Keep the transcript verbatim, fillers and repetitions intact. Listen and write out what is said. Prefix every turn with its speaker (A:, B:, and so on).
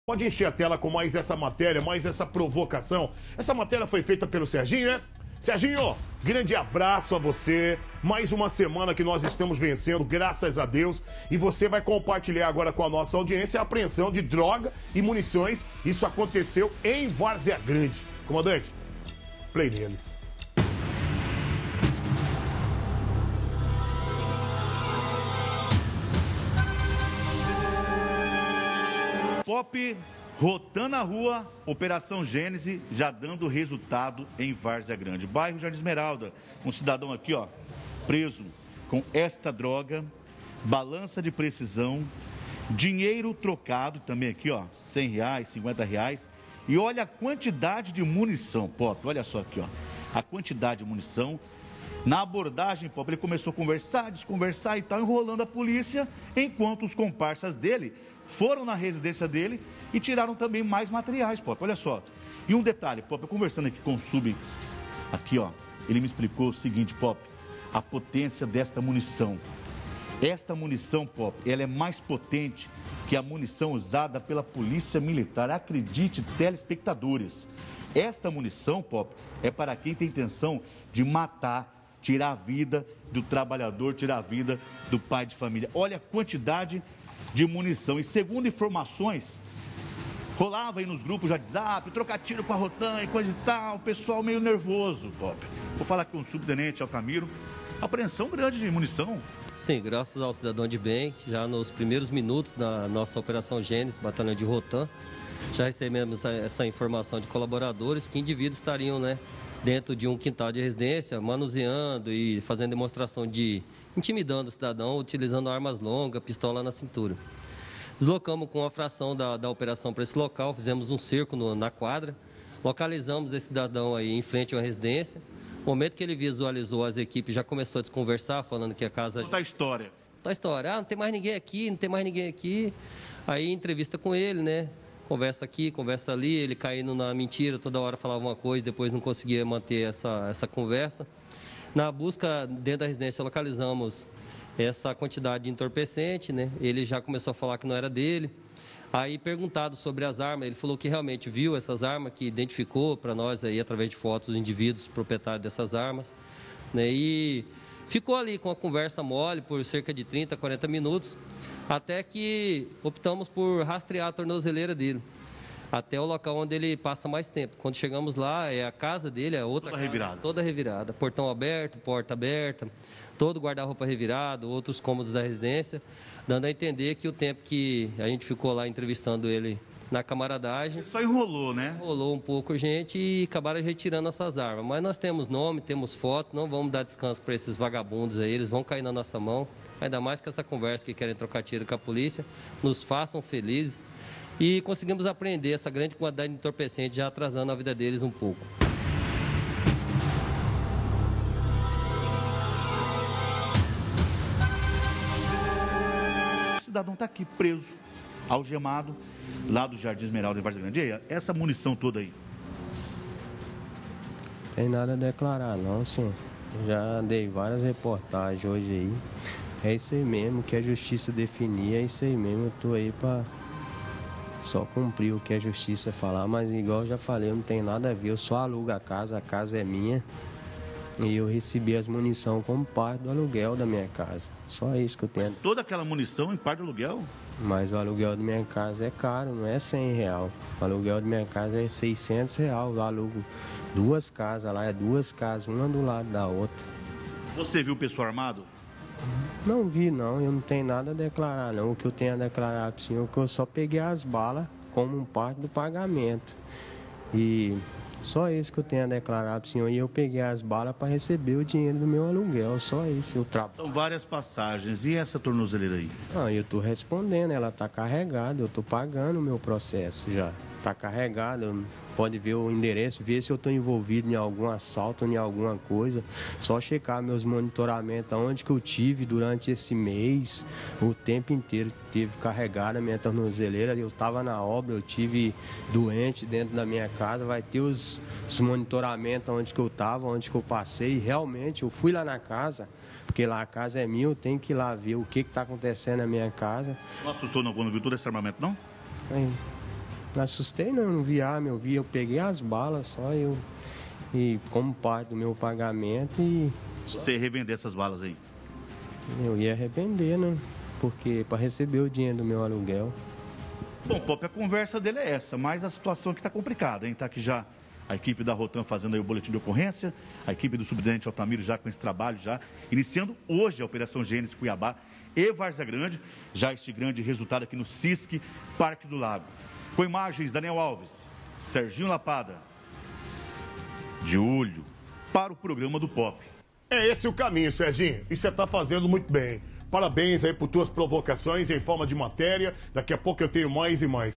A: Pode encher a tela com mais essa matéria, mais essa provocação. Essa matéria foi feita pelo Serginho, é? Serginho, grande abraço a você. Mais uma semana que nós estamos vencendo, graças a Deus. E você vai compartilhar agora com a nossa audiência a apreensão de droga e munições. Isso aconteceu em Várzea Grande. Comandante, play neles.
B: Pop rotando a rua, Operação Gênese já dando resultado em Várzea Grande. Bairro Jardim Esmeralda, um cidadão aqui, ó, preso com esta droga, balança de precisão, dinheiro trocado também aqui, ó, cem reais, cinquenta reais. E olha a quantidade de munição, Pop, olha só aqui, ó, a quantidade de munição. Na abordagem, Pop, ele começou a conversar, desconversar e tal, enrolando a polícia, enquanto os comparsas dele foram na residência dele e tiraram também mais materiais, Pop, olha só. E um detalhe, Pop, eu conversando aqui com o Sub, aqui, ó, ele me explicou o seguinte, Pop, a potência desta munição. Esta munição, Pop, ela é mais potente que a munição usada pela Polícia Militar. Acredite, telespectadores. Esta munição, Pop, é para quem tem intenção de matar, tirar a vida do trabalhador, tirar a vida do pai de família. Olha a quantidade de munição. E segundo informações, rolava aí nos grupos de WhatsApp, trocar tiro com a Rotan e coisa e tal, o pessoal meio nervoso, Pop. Vou falar com o subtenente Altamiro. Apreensão grande de munição.
C: Sim, graças ao cidadão de bem, já nos primeiros minutos da nossa Operação Gênese, batalhão de Rotan, já recebemos essa, essa informação de colaboradores que indivíduos estariam, né, dentro de um quintal de residência, manuseando e fazendo demonstração de intimidando o cidadão, utilizando armas longas, pistola na cintura. Deslocamos com a fração da, da operação para esse local, fizemos um cerco no, na quadra, localizamos esse cidadão aí em frente a uma residência. No momento que ele visualizou as equipes, já começou a desconversar, falando que a casa...
B: Conta a história.
C: Conta a história. Ah, não tem mais ninguém aqui, não tem mais ninguém aqui. Aí entrevista com ele, né? Conversa aqui, conversa ali, ele caindo na mentira, toda hora falava uma coisa, depois não conseguia manter essa, essa conversa. Na busca dentro da residência, localizamos essa quantidade de entorpecente, né? Ele já começou a falar que não era dele. Aí, perguntado sobre as armas, ele falou que realmente viu essas armas, que identificou para nós aí, através de fotos, os indivíduos proprietários dessas armas, né? E ficou ali com a conversa mole por cerca de trinta, quarenta minutos, até que optamos por rastrear a tornozeleira dele, até o local onde ele passa mais tempo. Quando chegamos lá, é a casa dele, é outra
B: toda
C: casa,
B: revirada.
C: Toda revirada, portão aberto, porta aberta, todo guarda-roupa revirado, outros cômodos da residência, dando a entender que o tempo que a gente ficou lá entrevistando ele na camaradagem...
B: Só enrolou, né?
C: Enrolou um pouco a gente e acabaram retirando essas armas. Mas nós temos nome, temos fotos, não vamos dar descanso para esses vagabundos aí, eles vão cair na nossa mão. Ainda mais que essa conversa que querem trocar tiro com a polícia, nos façam felizes. E conseguimos apreender essa grande quantidade de entorpecente, já atrasando a vida deles um pouco.
B: O cidadão está aqui preso, algemado, lá do Jardim Esmeralda em Várzea Grande. E aí, essa munição toda aí?
D: Tem nada a declarar não, senhor. Já dei várias reportagens hoje aí. É isso aí mesmo, que a justiça definir, é isso aí mesmo. Eu tô aí pra só cumprir o que a justiça falar, mas igual eu já falei, eu não tenho nada a ver. Eu só alugo a casa, a casa é minha. E eu recebi as munição como parte do aluguel da minha casa. Só isso que eu tenho.
B: Mas toda aquela munição em parte do aluguel?
D: Mas o aluguel da minha casa é caro, não é cem real. O aluguel da minha casa é seiscentos real. Eu alugo duas casas lá, é duas casas, uma do lado da outra.
B: Você viu o pessoal armado?
D: Não vi não, eu não tenho nada a declarar não. O que eu tenho a declarar para o senhor é que eu só peguei as balas como um parte do pagamento. E só isso que eu tenho a declarar para o senhor. E eu peguei as balas para receber o dinheiro do meu aluguel, só isso. Eu tra...
B: São várias passagens. E essa tornozeleira aí?
D: Ah, eu estou respondendo, ela está carregada, eu estou pagando o meu processo já. Está carregado, pode ver o endereço, ver se eu estou envolvido em algum assalto, em alguma coisa. Só checar meus monitoramentos, onde que eu tive durante esse mês, o tempo inteiro teve carregada a minha tornozeleira. Eu estava na obra, eu tive doente dentro da minha casa, vai ter os, os monitoramentos onde que eu estava, onde que eu passei. Realmente, eu fui lá na casa, porque lá a casa é minha, eu tenho que ir lá ver o que está acontecendo na minha casa.
B: Não assustou não quando viu todo esse armamento, não?
D: Aí, Não assustei não, não vi arma, eu vi, eu peguei as balas só, eu, e como parte do meu pagamento e...
B: Você ia revender essas balas aí?
D: Eu ia revender, né? Porque para receber o dinheiro do meu aluguel.
B: Bom, Pop, a conversa dele é essa, mas a situação aqui está complicada, hein? Tá aqui já a equipe da Rotan fazendo aí o boletim de ocorrência, a equipe do subtenente Altamiro já com esse trabalho, já iniciando hoje a Operação Gênesis Cuiabá e Várzea Grande, já este grande resultado aqui no Cisque Parque do Lago. Com imagens, Daniel Alves, Serginho Lapada, de olho para o programa do Pop.
A: É esse o caminho, Serginho, e você está fazendo muito bem. Parabéns aí por tuas provocações em forma de matéria, daqui a pouco eu tenho mais e mais.